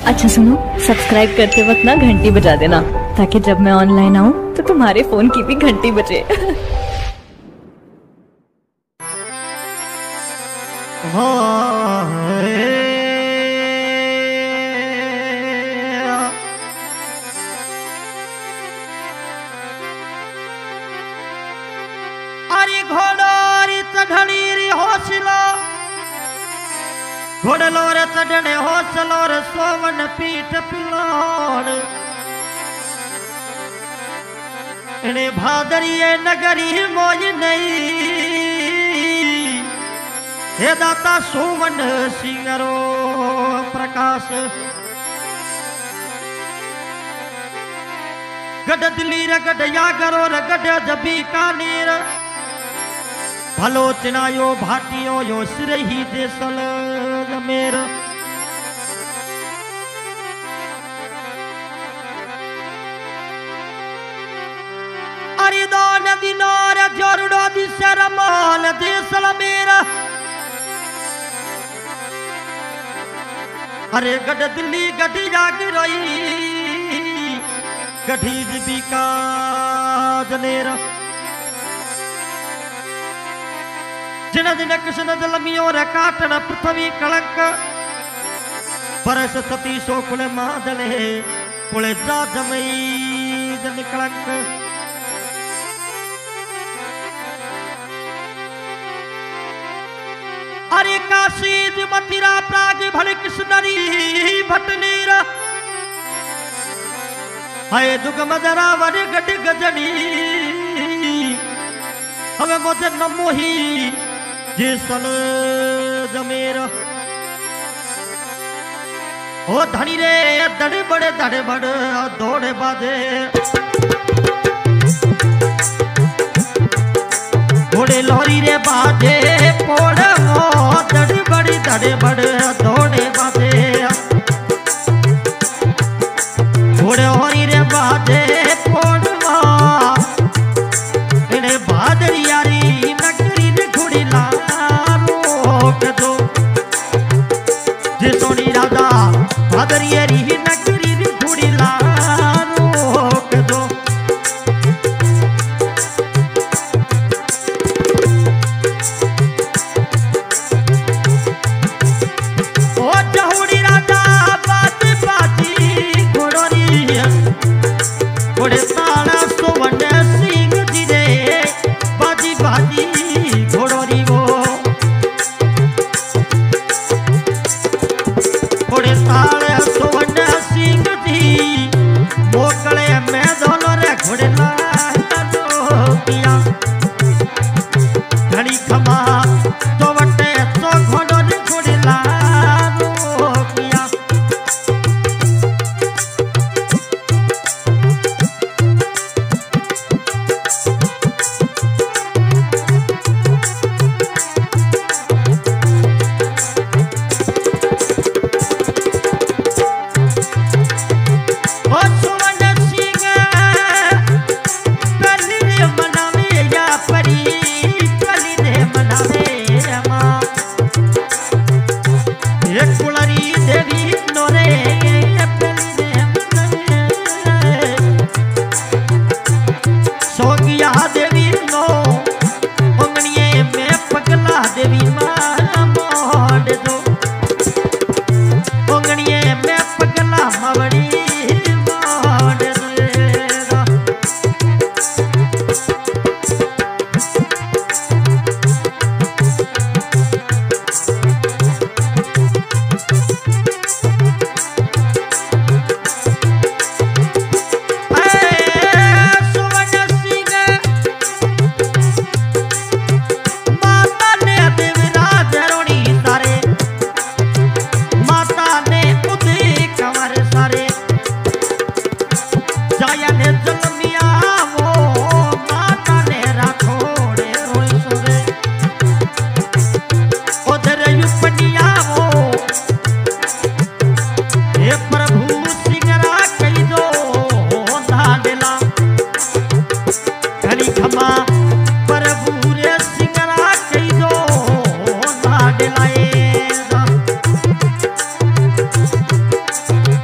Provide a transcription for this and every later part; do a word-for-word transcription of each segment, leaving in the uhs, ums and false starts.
अच्छा सुनो, सब्सक्राइब करते वक्त ना घंटी बजा देना, ताकि जब मैं ऑनलाइन आऊँ तो तुम्हारे फोन की भी घंटी बजे। अरे घोड़ोरी चढ़नी री हौसला, घोड़लो रे चढ़ने हौसलो रे सोवन पीठ पिलोड़, इन्हें भादरिये नगरी मोज नहीं, हे दाता सोवन सिंगरो प्रकाश। गड दिली रे गड यागरो रे गड जबी कानीर, भलो चिनायो भाटियो यो सिरही देसल मेर। अरे दोन दिनोर जोरडो दिसर माल देसल मेरा, अरे गड दिल्ली गडी जाग रोई गढ़ी दीपिका जनेरा। जिन दिन कृष्ण जलमियो रे काटन पृथ्वी कलंक, परस सती सो कुल मादले कुल जाजमई जन कलंक। अरे काशी मथिरा प्राग भले कृष्णरी भटनीर, हाय दुग मदरा वर गड गजनी, हमें मुझे न मोही जेसल जमेर। ओ धनी रे दड़े बड़े दड़े बड़ दौड़े बाजे, घोड़े लोरी रे बाजे पोड़ वो दड़े बड़ी दड़े बड़ दौड़े बाजे, घोड़े होरी रे बाजे पोड़वा, इन्हें भादरियारी नगरी रे घोड़ी ला रोक दो, जे सोनी राजा भादरियारी नगरी रे घोड़ी ला रोक दो। ओ जहुड़ी राजा बात बाजी घोड़ोरी, घोड़े ताना सोवन सिंह जी रे बाजी बाजी घोड़ोरी वो, घोड़े ताले सोवन सिंह जी मोकले में दोनों रे घोड़े लालो किया, घड़ी खमा तो वटे तो घोड़ो रे घोड़े लालो किया। ओ सुवन सिंह पली रे मनावे या परी, पली रे मनावे मां, ये कुलरी देवी नोरे पली रे मनावे, सोगिया देवी नो उंगलिये में पगला देवी मां मोड़ दो, उंगलिये में पगला मवड़ी मोड़ देगा। सुवन सिंह माता ने देवराज रोणी सारे, माता ने उदय कंवर सारे, जाया ने जलमिया वो माता ने राठौड़े रोई सोरे, उधर युपनिया वो हे प्रभु सिंगरा कई दो दाडेला, घड़ी खमा प्रभु रे सिंगरा कई दो दाडेला।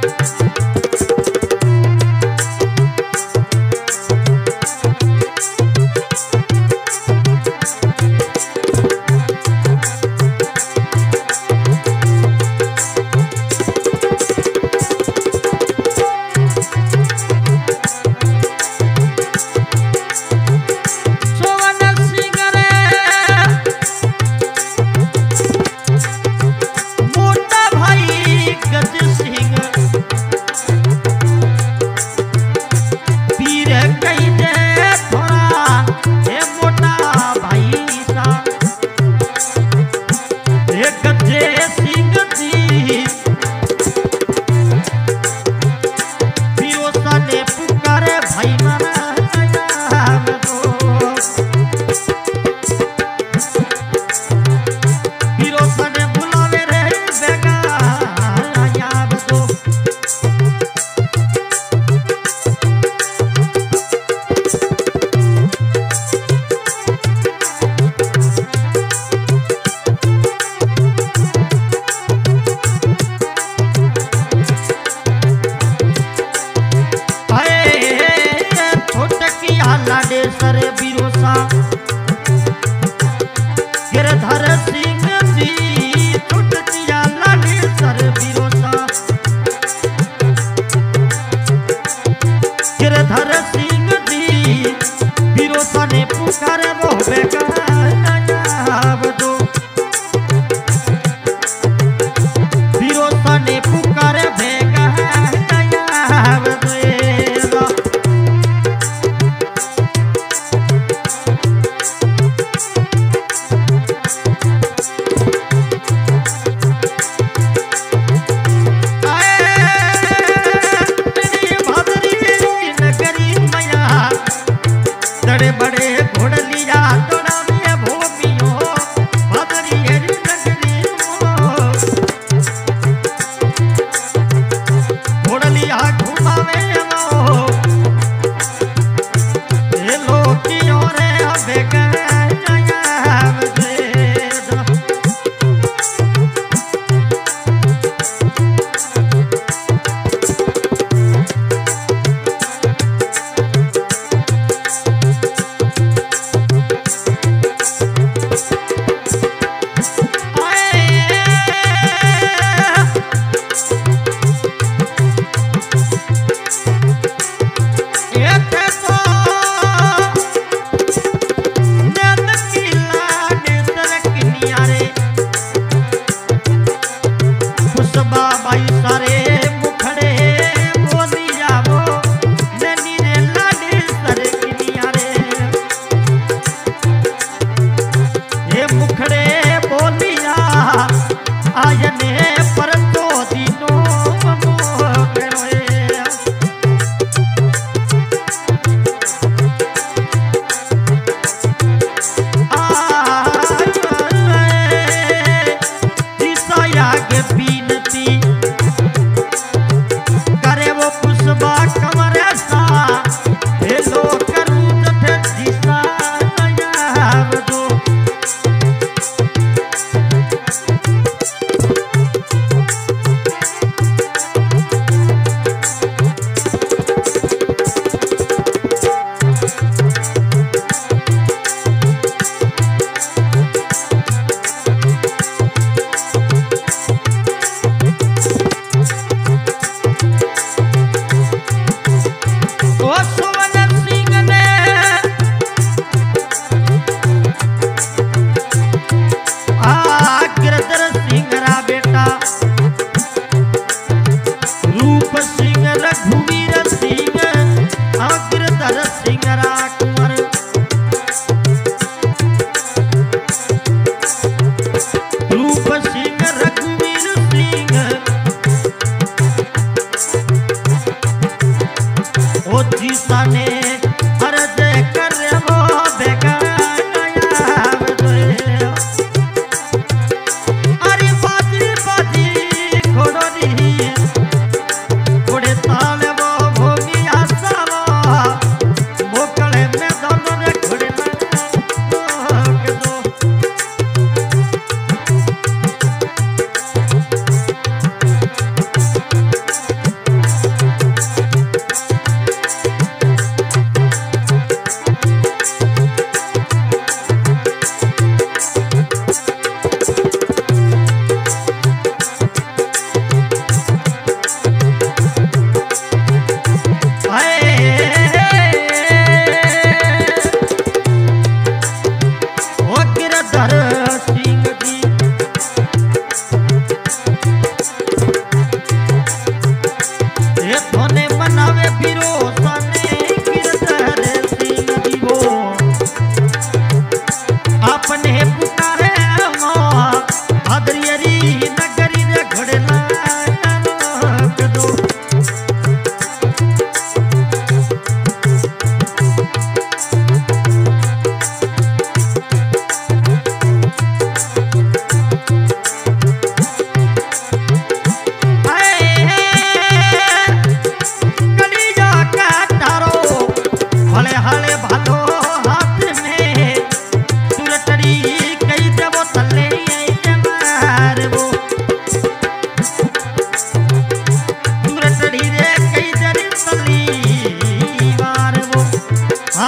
लाडेसर बिरोसा गिरधर सिंह जी छुटकिया लाडेसर बिरोसा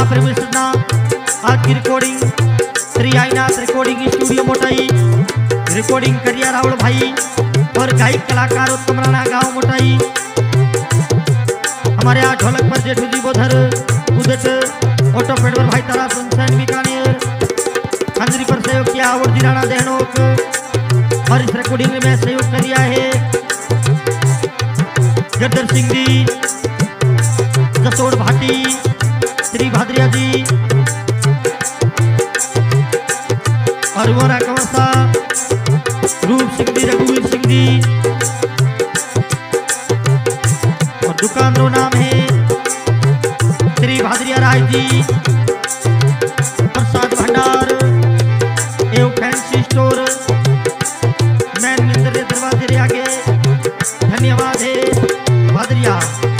प्रेम मिश्रना आज की recording Shri Ainath recording studio मोटाई रिकॉर्डिंग करिया राहुल भाई और गायक कलाकार उत्तम राणा गाँव मोटाई। हमारे यहाँ ढोलक पर जेठू जी बोधर उदट ऑटो पेडवर भाई तारा सुनसान बीकानेर अंजरी पर सहयोग किया और जिराना देहनोक और इस रिकॉर्डिंग में सहयोग किया है गद्दर सिंह जी जसोड़ भाटी श्री भादरिया जी और वोरा कंवरसा रूप सिंह जी रघुवीर सिंह जी और दुकान रो नाम है श्री भादरिया राय जी प्रसाद भंडार एवं फैंसी स्टोर मैन मिंदर दरवाजे आगे। धन्यवाद है भादरिया।